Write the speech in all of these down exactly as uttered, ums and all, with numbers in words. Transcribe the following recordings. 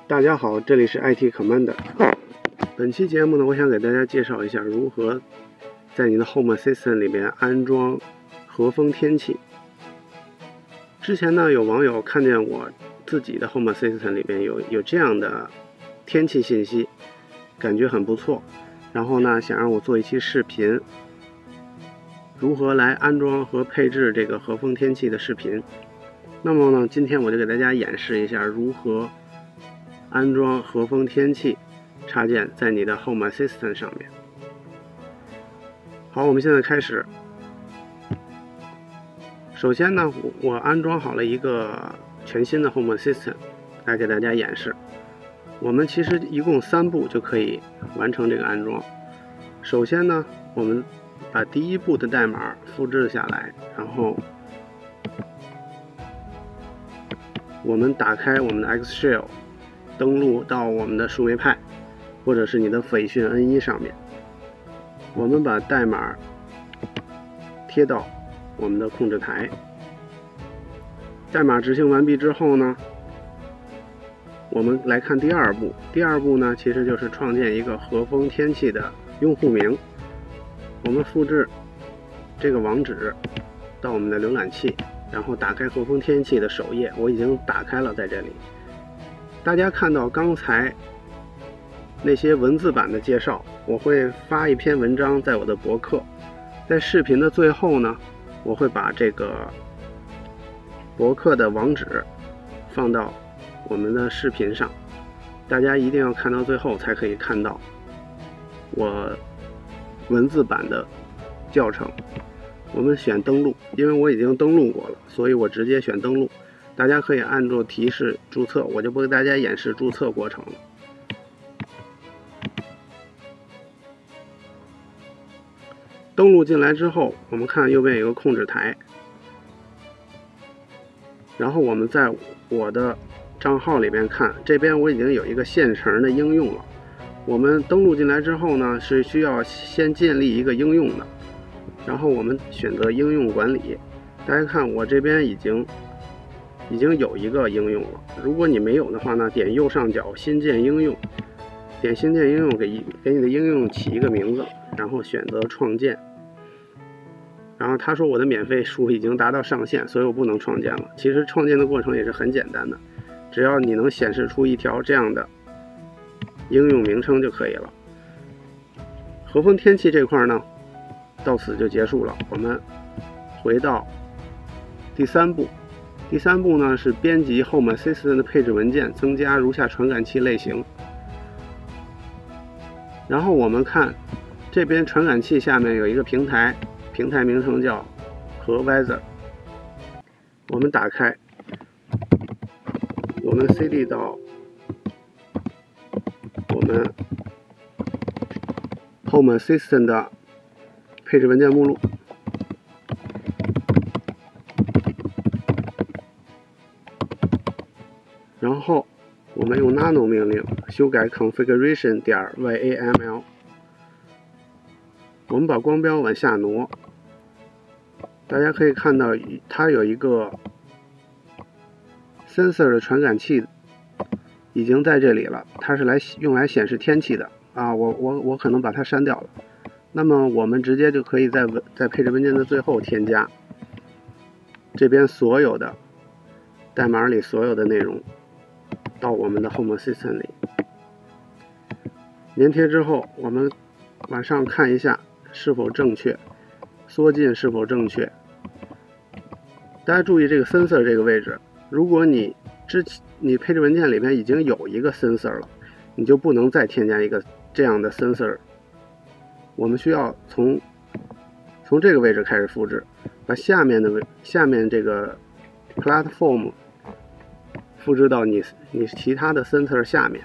大家好，这里是 I T Commander。本期节目呢，我想给大家介绍一下如何在你的 Home Assistant 里面安装和风天气。之前呢，有网友看见我自己的 Home Assistant 里面有有这样的天气信息，感觉很不错，然后呢，想让我做一期视频，如何来安装和配置这个和风天气的视频。那么呢，今天我就给大家演示一下如何安装和风天气插件在你的 Home Assistant 上面。好，我们现在开始。首先呢，我安装好了一个全新的 Home Assistant 来给大家演示。我们其实一共三步就可以完成这个安装。首先呢，我们把第一步的代码复制下来，然后我们打开我们的 Xshell， 登录到我们的树莓派或者是你的斐讯 N 一 上面，我们把代码贴到我们的控制台。代码执行完毕之后呢，我们来看第二步。第二步呢，其实就是创建一个和风天气的用户名。我们复制这个网址到我们的浏览器，然后打开和风天气的首页，我已经打开了，在这里。大家看到刚才那些文字版的介绍，我会发一篇文章在我的博客，在视频的最后呢，我会把这个博客的网址放到我们的视频上，大家一定要看到最后才可以看到我文字版的教程。我们选登录，因为我已经登录过了，所以我直接选登录。大家可以按住提示注册，我就不给大家演示注册过程了。登录进来之后，我们看右边有个控制台，然后我们在我的账号里边看，这边我已经有一个现成的应用了。我们登录进来之后呢，是需要先建立一个应用的，然后我们选择应用管理。大家看我这边已经已经有一个应用了，如果你没有的话呢，点右上角新建应用，点新建应用，给给你的应用起一个名字，然后选择创建。然后他说我的免费数已经达到上限，所以我不能创建了。其实创建的过程也是很简单的，只要你能显示出一条这样的应用名称就可以了。和风天气这块呢，到此就结束了。我们回到第三步。第三步呢，是编辑 Home Assistant 的配置文件，增加如下传感器类型。然后我们看这边传感器下面有一个平台，平台名称叫和 Weather。我们打开，我们 C D 到我们 Home Assistant 的配置文件目录。然后我们用 nano 命令修改 configuration 点 yaml。我们把光标往下挪，大家可以看到它有一个 sensor 的传感器已经在这里了，它是来用来显示天气的啊。我我我可能把它删掉了。那么我们直接就可以在在配置文件的最后添加这边所有的代码里所有的内容到我们的 Home Assistant 里。粘贴之后，我们往上看一下是否正确，缩进是否正确。大家注意这个 sensor 这个位置，如果你之你配置文件里面已经有一个 sensor 了，你就不能再添加一个这样的 sensor。我们需要从从这个位置开始复制，把下面的下面这个 platform 复制到你你其他的 sensor 下面，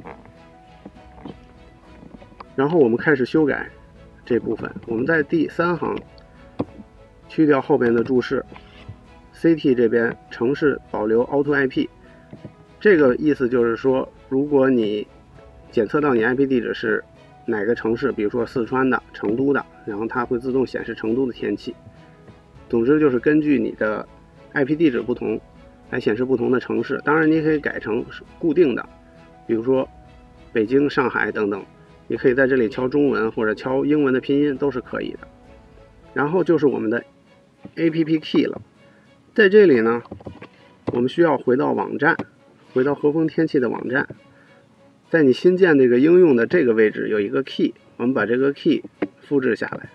然后我们开始修改这部分。我们在第三行去掉后边的注释 ，C T 这边城市保留 Auto I P， 这个意思就是说，如果你检测到你 I P 地址是哪个城市，比如说四川的、成都的，然后它会自动显示成都的天气。总之就是根据你的 I P 地址不同来显示不同的城市。当然你可以改成固定的， 比如说北京、上海等等，你可以在这里敲中文或者敲英文的拼音都是可以的。然后就是我们的 A P P Key 了，在这里呢，我们需要回到网站，回到和风天气的网站，在你新建这个应用的这个位置有一个 key， 我们把这个 key 复制下来，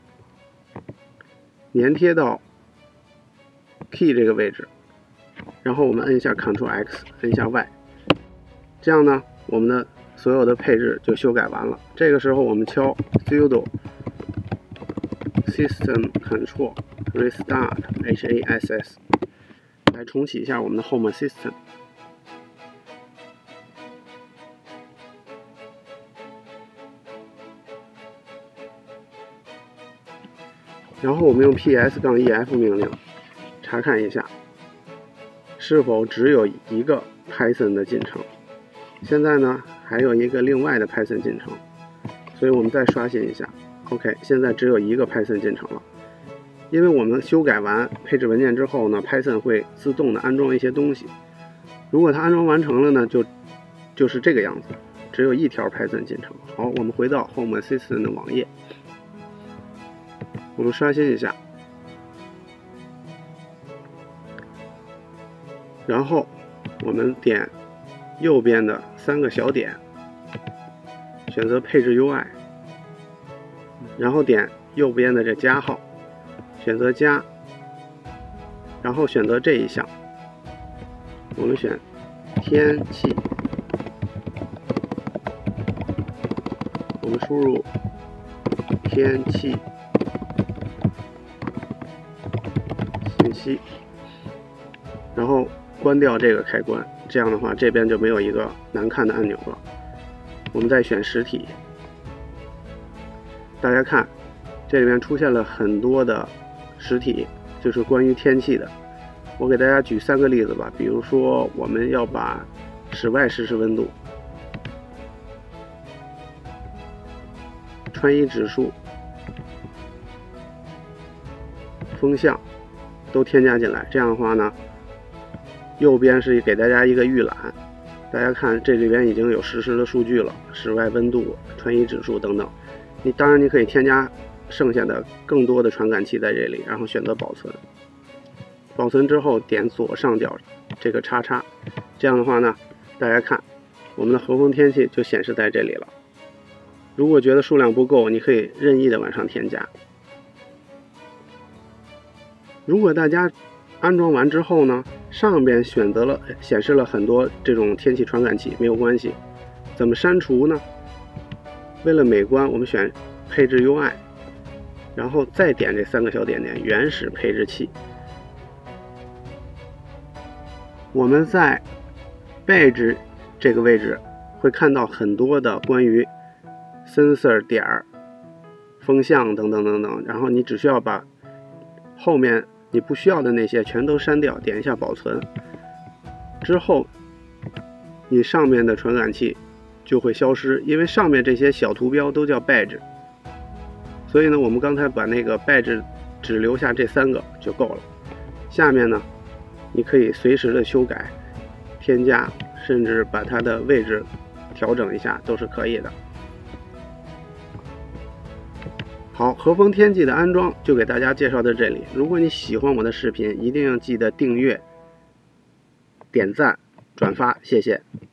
粘贴到 key 这个位置，然后我们摁一下 Ctrl X， 摁一下 Y， 这样呢，我们的所有的配置就修改完了。这个时候我们敲 sudo system control restart H A S S 来重启一下我们的 home system。然后我们用 P S E F 命令查看一下是否只有一个 Python 的进程。现在呢还有一个另外的 Python 进程，所以我们再刷新一下。OK， 现在只有一个 Python 进程了。因为我们修改完配置文件之后呢 ，Python 会自动的安装一些东西。如果它安装完成了呢，就就是这个样子，只有一条 Python 进程。好，我们回到 Home Assistant 的网页，我们刷新一下，然后我们点右边的三个小点，选择配置 U I， 然后点右边的这加号，选择加，然后选择这一项，我们选天气，我们输入天气信息，然后关掉这个开关，这样的话这边就没有一个难看的按钮了。我们再选实体，大家看这里面出现了很多的实体，就是关于天气的。我给大家举三个例子吧，比如说我们要把室外实时温度、穿衣指数、风向都添加进来，这样的话呢，右边是给大家一个预览，大家看这里边已经有实时的数据了，室外温度、穿衣指数等等。你当然你可以添加剩下的更多的传感器在这里，然后选择保存。保存之后点左上角这个叉叉，这样的话呢，大家看我们的和风天气就显示在这里了。如果觉得数量不够，你可以任意的往上添加。如果大家安装完之后呢，上边选择了显示了很多这种天气传感器，没有关系。怎么删除呢？为了美观，我们选配置 U I， 然后再点这三个小点点原始配置器。我们在 Badge 这个位置会看到很多的关于 sensor 点儿、风向等等等等，然后你只需要把后面你不需要的那些全都删掉，点一下保存之后，你上面的传感器就会消失，因为上面这些小图标都叫 badge， 所以呢，我们刚才把那个 badge 只留下这三个就够了。下面呢，你可以随时的修改、添加，甚至把它的位置调整一下都是可以的。好，和风天气的安装就给大家介绍到这里。如果你喜欢我的视频，一定要记得订阅、点赞、转发，谢谢。